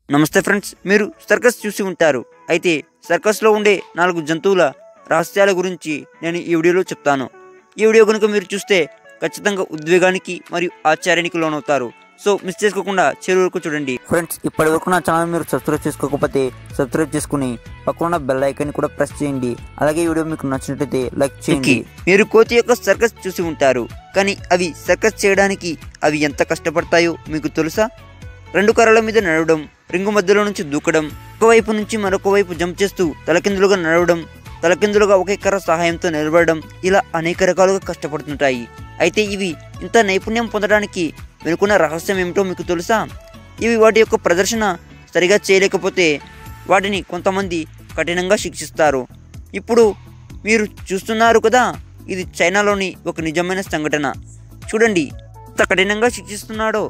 నమస్తే ఫ్రెండ్స్, మీరు సర్కస్ చూసి ఉంటారు. అయితే సర్కస్లో ఉండే 4 జంతువుల రహస్యాల గురించి నేను ఈ వీడియోలో చెప్తాను. ఈ వీడియో కనుక మీరు చూస్తే ఖచ్చితంగా ఉద్వేగానికి మరియు ఆశ్చర్యానికి లోనవుతారు. సో మిస్ చేసుకోకుండా చివరి వరకు చూడండి. ఫ్రెండ్స్, ఇప్పటి వరకు నా ఛానల్ మీరు సబ్స్క్రైబ్ చేసుకోకపోతే సబ్స్క్రైబ్ చేసుకుని పక్కన బెల్ ఐకాన్ కూడా ప్రెస్ చేయండి. అలాగే ఈ వీడియో మీకు నచ్చినట్లయితే లైక్ చేయండి. మీరు కోతి యొక్క సర్కస్ చూసి ఉంటారు, కానీ అవి సర్కస్ చేయడానికి అవి ఎంత కష్టపడతాయో మీకు తెలుసా? 2 కర్రల మీద నడవడం, రింగు మధ్యలో నుంచి దూకడం, ఒకవైపు నుంచి మరొక వైపు జంప్ చేస్తూ తలకిందులుగా నడవడం, తలకిందులుగా ఒకే కర్ర సహాయంతో నిలబడడం, ఇలా అనేక రకాలుగా కష్టపడుతుంటాయి. అయితే ఇవి ఇంత నైపుణ్యం పొందడానికి వెనుకున్న రహస్యం ఏమిటో మీకు తెలుసా? ఇవి వాటి యొక్క ప్రదర్శన సరిగా చేయలేకపోతే వాటిని కొంతమంది కఠినంగా శిక్షిస్తారు. ఇప్పుడు మీరు చూస్తున్నారు కదా, ఇది చైనాలోని ఒక నిజమైన సంఘటన. చూడండి ఎంత కఠినంగా శిక్షిస్తున్నాడో.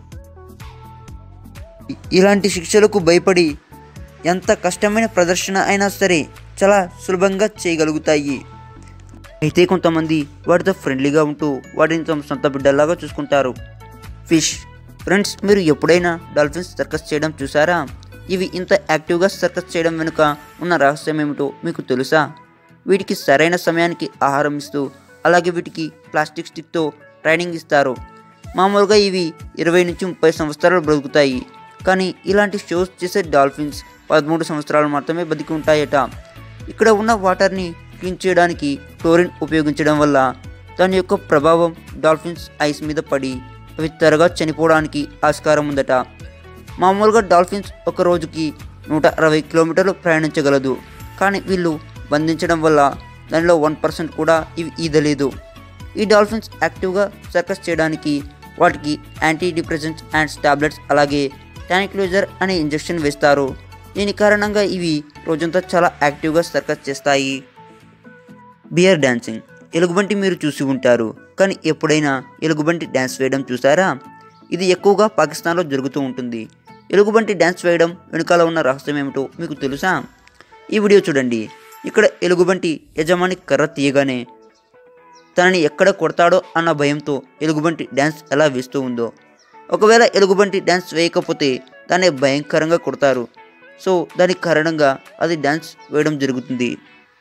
ఇలాంటి శిక్షలకు భయపడి ఎంత కష్టమైన ప్రదర్శన అయినా సరే చాలా సులభంగా చేయగలుగుతాయి. అయితే కొంతమంది వాటితో ఫ్రెండ్లీగా ఉంటూ వాటిని తమ సొంత బిడ్డల్లాగా చూసుకుంటారు. ఫిష్. ఫ్రెండ్స్, మీరు ఎప్పుడైనా డాల్ఫిన్స్ సర్కస్ చేయడం చూసారా? ఇవి ఇంత యాక్టివ్గా సర్కస్ చేయడం వెనుక ఉన్న రహస్యం ఏమిటో మీకు తెలుసా? వీటికి సరైన సమయానికి ఆహారం ఇస్తూ, అలాగే వీటికి ప్లాస్టిక్ స్టిక్తో ట్రైనింగ్ ఇస్తారు. మామూలుగా ఇవి 20 నుంచి 30 సంవత్సరాలు బ్రతుకుతాయి. కానీ ఇలాంటి షోస్ చేసే డాల్ఫిన్స్ 13 సంవత్సరాలు మాత్రమే బతికి ఉంటాయట. ఇక్కడ ఉన్న వాటర్ని క్లీన్ చేయడానికి క్లోరిన్ ఉపయోగించడం వల్ల దాని యొక్క ప్రభావం డాల్ఫిన్స్ ఐస్ మీద పడి అవి త్వరగా చనిపోవడానికి ఆస్కారం ఉందట. మామూలుగా డాల్ఫిన్స్ ఒక రోజుకి 160 కిలోమీటర్లు ప్రయాణించగలదు. కానీ వీళ్ళు బంధించడం వల్ల దానిలో 1% కూడా ఇవి ఈదలేదు. ఈ డాల్ఫిన్స్ యాక్టివ్గా సర్కస్ చేయడానికి వాటికి యాంటీ డిప్రెసెంట్స్ అండ్ టాబ్లెట్స్, అలాగే ట్రాంక్విలైజర్ అనే ఇంజెక్షన్ వేస్తారు. దీని కారణంగా ఇవి రోజంతా చాలా యాక్టివ్గా సర్కస్ చేస్తాయి. Bear dancing. ఎలుగుబంటి మీరు చూసి ఉంటారు, కానీ ఎప్పుడైనా ఎలుగుబంటి డ్యాన్స్ వేయడం చూసారా? ఇది ఎక్కువగా పాకిస్తాన్లో జరుగుతూ ఉంటుంది. ఎలుగుబంటి డ్యాన్స్ వేయడం వెనుకాల ఉన్న రహస్యం ఏమిటో మీకు తెలుసా? ఈ వీడియో చూడండి. ఇక్కడ ఎలుగుబంటి యజమాని కర్ర తీయగానే తనని ఎక్కడ కొడతాడో అన్న భయంతో ఎలుగుబంటి డ్యాన్స్ ఎలా వేస్తూ ఉందో. ఒకవేళ ఎలుగుబంటి డ్యాన్స్ వేయకపోతే దాన్ని భయంకరంగా కొడతారు. సో దాని కారణంగా అది డ్యాన్స్ వేయడం జరుగుతుంది.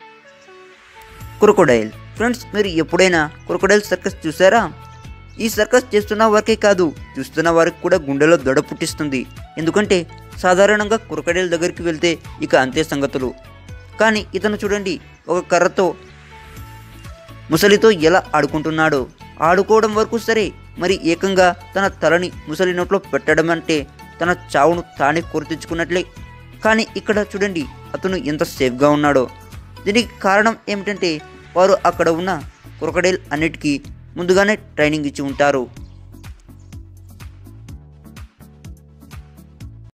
క్రొకొడైల్. ఫ్రెండ్స్, మీరు ఎప్పుడైనా క్రొకొడైల్ సర్కస్ చూసారా? ఈ సర్కస్ చేస్తున్న వారికే కాదు, చూస్తున్న వారికి కూడా గుండెలో దడ పుట్టిస్తుంది. ఎందుకంటే సాధారణంగా క్రొకొడైల్ దగ్గరికి వెళ్తే ఇక అంతే సంగతులు. కానీ ఇతను చూడండి, ఒక కర్రతో ముసలితో ఎలా ఆడుకుంటున్నాడో. ఆడుకోవడం వరకు సరే, మరి ఏకంగా తన తలని ముసలి నోట్లో పెట్టడం అంటే తన చావును తానే కోరితెచ్చుకున్నట్లే. కానీ ఇక్కడ చూడండి అతను ఎంత సేఫ్గా ఉన్నాడో. దీనికి కారణం ఏమిటంటే వారు అక్కడ ఉన్న క్రొకొడైల్ అన్నిటికీ ముందుగానే ట్రైనింగ్ ఇచ్చి ఉంటారు.